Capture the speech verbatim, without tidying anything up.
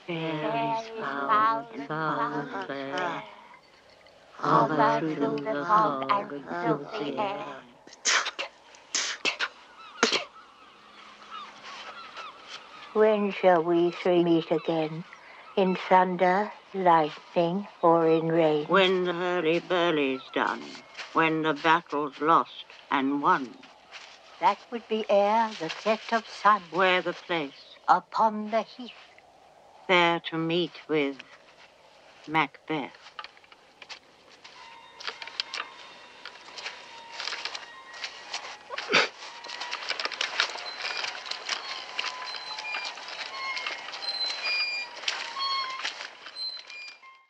There is foul and foul fair, hover through the fog and filthy air. When shall we three meet again? In thunder, lightning, or in rain? When the hurly-burly's done, when the battle's lost and won. That would be ere the set of sun. Where the place? Upon the heath. There to meet with Macbeth.